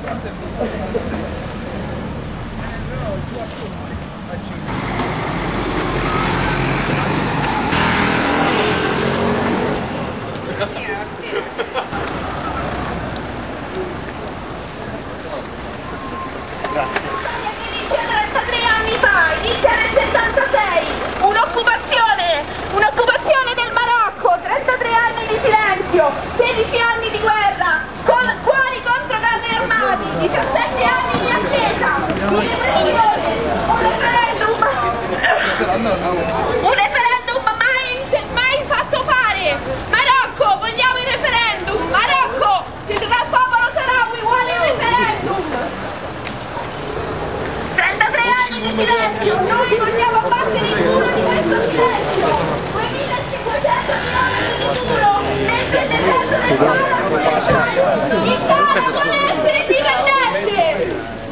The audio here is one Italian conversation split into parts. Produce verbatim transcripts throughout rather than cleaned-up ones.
Inizia trentatré anni fa, inizia nel settantasei, un'occupazione, un'occupazione del Marocco, trentatré anni di silenzio, sedici anni di guerra, con, fuori contro carri armati, diciassette anni di attesa, di repressione, un referendum, un referendum mai, mai fatto fare. Marocco, vogliamo il referendum, Marocco, il popolo saharawi vuole il referendum. trentatré anni di silenzio, noi vogliamo abbattere il muro di questo silenzio, duemilacinquecento chilometri di muro dentro il deserto del Sahara. L'Italia vuole essere indipendente.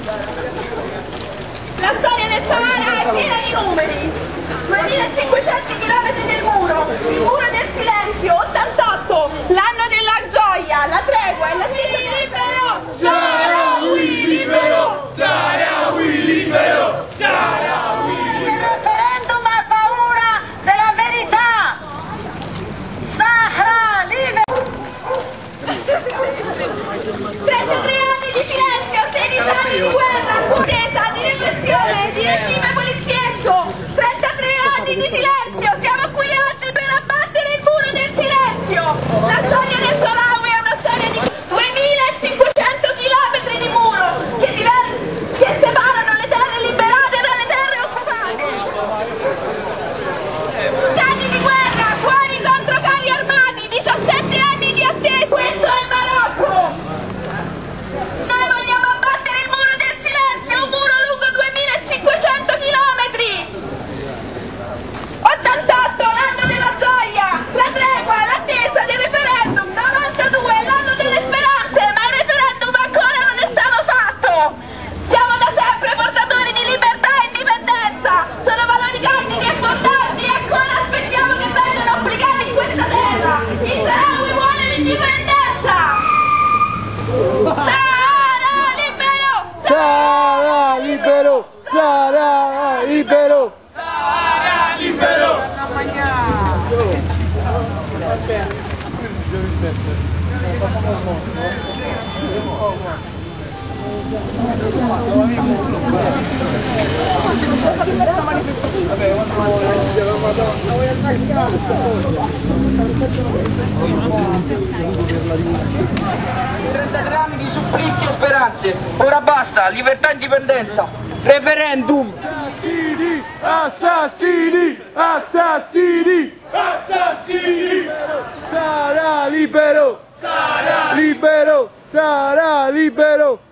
La storia del Sahara è piena di numeri, duemilacinquecento chilometri del muro, il muro del silenzio, ottantotto, l'anno della gioia, la tregua e l'attesa libero. Saharawi libero! Saharawi libero! Saharawi libero! Il referendum ha paura della verità! Sahara libero! trentatré anni di silenzio, sedici anni di guerra, purezza, di repressione, di regime poliziesco, trentatré anni di silenzio, siamo qui oggi per abbattere il muro del silenzio. La storia del Saharawi è una storia di duemilacinquecento chilometri di muro che, che separano le terre liberate dalle terre occupate. Anni di guerra, fuori contro carri armati, diciassette anni di attesa. Questo è il Marocco. Noi vogliamo abbattere il muro del silenzio, un muro lungo duemilacinquecento chilometri. ottantotto, l'anno della gioia, la tregua, l'attesa del referendum. novantadue, l'anno delle speranze, ma il referendum ancora non è stato fatto. Siamo da sempre portatori di libertà e indipendenza, sono valori cardini e fondanti e ancora aspettiamo che vengano applicati in questa terra. Il Saharawi vuole l'indipendenza. Sahara libero! Sahara libero! Sahara libero! Sahara libero! trentatré anni di supplizi e speranze, ora basta, libertà e indipendenza, referendum! Assassini! Assassini! Assassini! Assassini! Sahara libero! Sahara Libero! Sahara libero!